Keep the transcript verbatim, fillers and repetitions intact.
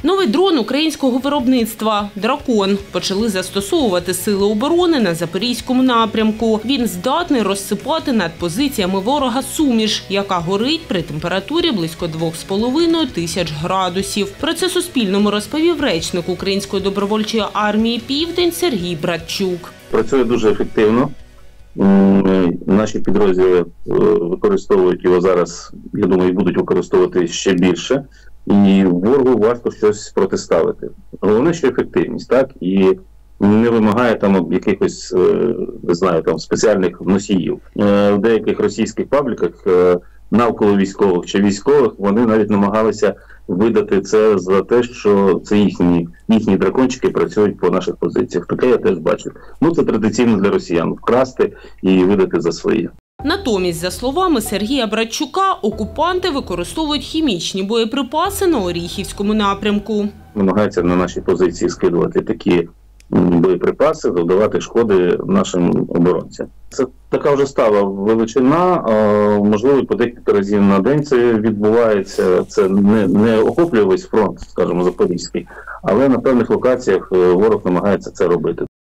Новий дрон українського виробництва «Дракон» почали застосовувати сили оборони на Запорізькому напрямку. Він здатний розсипати над позиціями ворога суміш, яка горить при температурі близько двох з половиною тисяч градусів. Про це Суспільному розповів речник Української добровольчої армії «Південь» Сергій Братчук. Працює дуже ефективно. Наші підрозділи використовують його зараз, я думаю, будуть використовувати ще більше. І ворогу важко щось протиставити. Головне, що ефективність, так? І не вимагає там якихось, не знаю, там спеціальних носіїв. В деяких російських пабліках навколо військових чи військових вони навіть намагалися видати це за те, що це їхні, їхні дракончики працюють по наших позиціях. Таке я теж бачив. Ну, це традиційно для росіян – вкрасти і видати за свої. Натомість, за словами Сергія Братчука, окупанти використовують хімічні боєприпаси на Оріхівському напрямку. Намагаються на наші позиції скидувати такі боєприпаси, завдавати шкоди нашим оборонцям. Це така вже стала величина, можливо, по декілька разів на день це відбувається. Це не, не охоплює весь фронт, скажімо, Запорізький, але на певних локаціях ворог намагається це робити.